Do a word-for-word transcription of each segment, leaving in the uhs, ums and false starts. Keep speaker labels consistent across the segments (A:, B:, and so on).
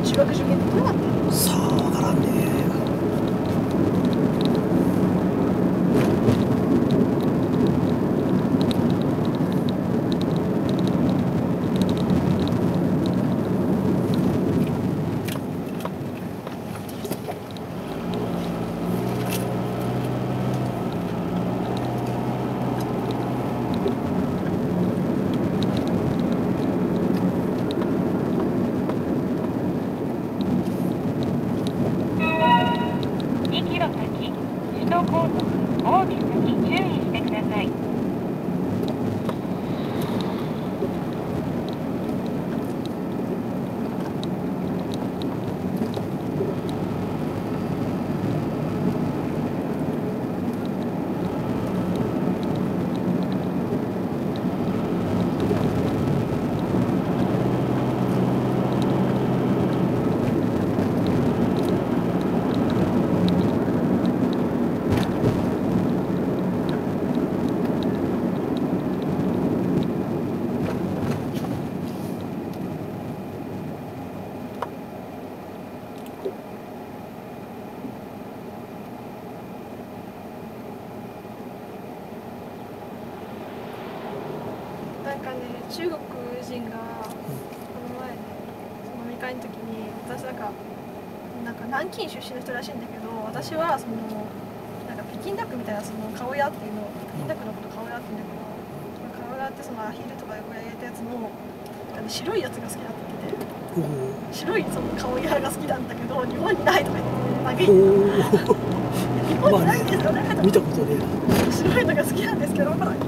A: 中学受験ってどうなってんの？
B: さあ分からんね。
C: にキロ先、首都高速大木崎注意してください。
A: なんかね、中国人がこの前ね、その飲み会の時に私なんかなんか南京出身の人らしいんだけど、私はそのなんか北京ダックみたいなその顔屋っていうの、北京ダックのこと顔屋って言うんだけど、顔屋ってそのアヒルとか横屋入れたやつのなんか白いやつが好きだって言ってて、白いその顔屋が好きなんだけど日本にないとか言って嘆いてた。日本にないんですよね。
B: 見たことねえな。
A: 白いのが好きなんですけど、ほら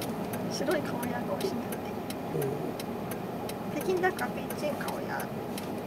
A: 白い顔屋が欲しいんだって。北京ダックは北京顔屋。